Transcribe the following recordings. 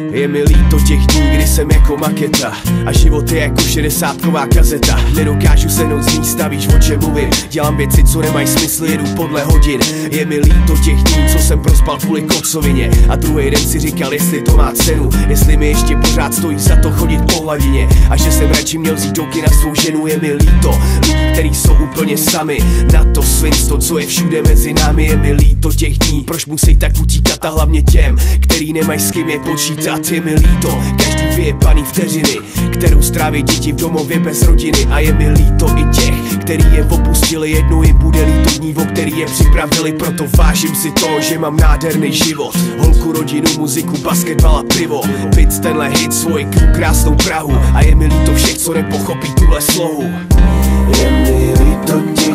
Je mi líto těch dní, kdy jsem jako maketa a život je jako 60ková kazeta. Nedokážu se nout z místa, víš o čem mluvím. Dělám věci, co nemají smysl, jedu podle hodin. Je mi líto těch dní, co jsem prospal kvůli kocovině a druhý den si říkal, jestli to má cenu, jestli mi ještě pořád stojí za to chodit po hladině a že jsem radši měl vzít douky na svou ženu. Je mi líto lidí, kteří jsou úplně sami, na to svinstvo, co je všude mezi námi. Je mi líto těch dní, proč musí tak utíkat a hlavně těm, který nemají s kým je počítat. Je mi líto každý vyjebaný vteřiny, kterou stráví děti v domově bez rodiny. A je mi líto i těch, který je opustili, jednou jim bude líto dní, o který je připravili. Proto vážím si to, že mám nádherný život, holku, rodinu, muziku, basketbal a pivo, byt, tenhle hit, svoji krásnou Prahu. A je mi líto všech, co nepochopí tuhle slohu. Je mi líto těch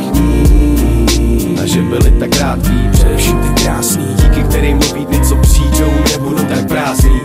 dní a že byli tak krátký, především ty krásný, díky kterým mluví dny, co přijdou, nebudou tak prázdný.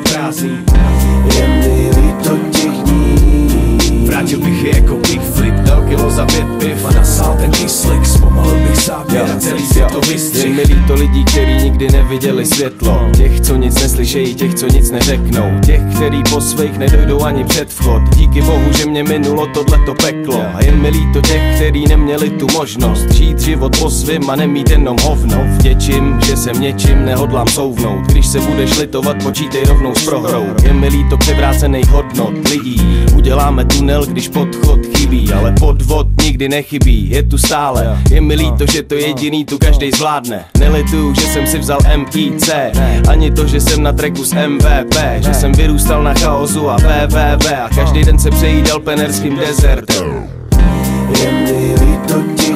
Je mi líto těch dní, vrátil bych je jako kickflip, dal kilo za 5 piv a nasál ten kyslík, zpomalil bych záběr a celý si to vystřih. Je mi líto lidí, kteří nikdy neviděli světlo, těch, co nic neslyšejí, těch, co nic neřeknou, těch, který po svých nedojdou ani před vchod. Díky bohu, že mě minulo tohleto peklo. A je mi líto těch, který neměli tu možnost žít život po svým a nemít jenom hovno. Vděčím, že jsem něčím nehodlám souvnout, když se budeš litovat, počítej rovnou s prohrou. Je mi líto převrácených hodnot lidí, uděláme tunel, když podchod chybí, ale podvod nikdy nechybí, je tu stále. Je mi líto, že to jediný tu každej zvládne. Nelituju, že jsem si vzal MIC, ani to, že jsem na tracku s MVP, že jsem vyrůstal na chaosu a www a každý den se přejídal penerským dezertem. Je mi líto těch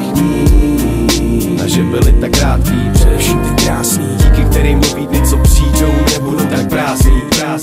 dní a že byli tak krátký, především ty krásný, díky kterým mluví dny, co přijdou, nebudou tak prázdný.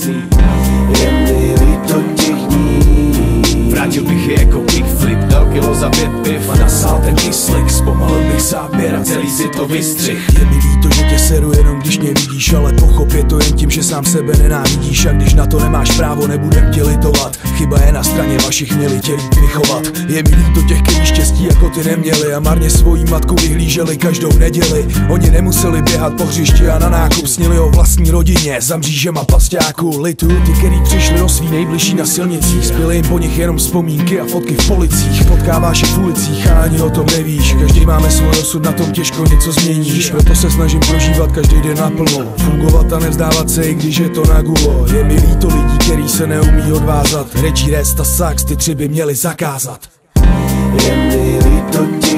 Je mi líto těch dní, vrátil bych je jako kickflip, dal kilo za 5 piv a nasál ten kyslík, zpomalil bych záběr a celý si to vystřih. Je mi líto, že tě seru jenom když mě vidíš, ale pochop, je to jen tím, že sám sebe nenávidíš. A když na to nemáš právo, nebudem tě litovat, chyba je na straně vašich, měli tě líp vychovat. Je mi líto těch, kteří štěstí jako ty neměli a marně svojí matku vyhlíželi každou neděli. Oni nemuseli běhat po hřišti a na nákup, snili o vlastní rodině za mřížema pasťáků. Lituju ty, který přišli o svý nejbližší na silnicích, zbyly jim po nich jenom vzpomínky a fotky v policích. Potkáváš je v ulicích a ani o tom nevíš, každý máme svůj osud, na tom těžko něco změníš. Proto se snažím prožívat každý den naplno, fungovat a nevzdávat se, i když je to na gulo. Je mi líto lidí, který se neumí odvázat, Reggie, Rest a Sax, ty 3 by měli zakázat. Je mi líto těch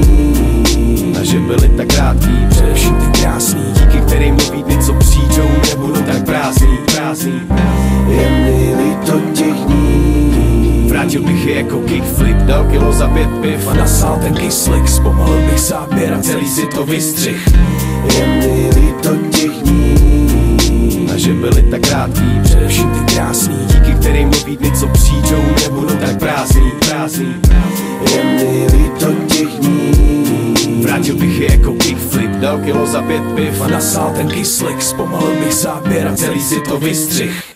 dní a že byli tak krátký, především ty krásný, díky kterým mluví dny, co přijdou, nebudou tak prázdný. Je mi líto těch dní, vrátil bych je jako kickflip, dal kilo za 5 piv a nasál ten kyslík, zpomalil bych záběr a celý si to vystřih. Je mi líto těch dní a že byli tak krátký, především ty krásný, díky kterým mluví dny, co přijdou, nebudou tak prázdný. Je mi líto těch dní, vrátil bych je jako kickflip, dal kilo za 5 piv a nasál ten kyslík, zpomalil bych záběr a celý si to vystřih.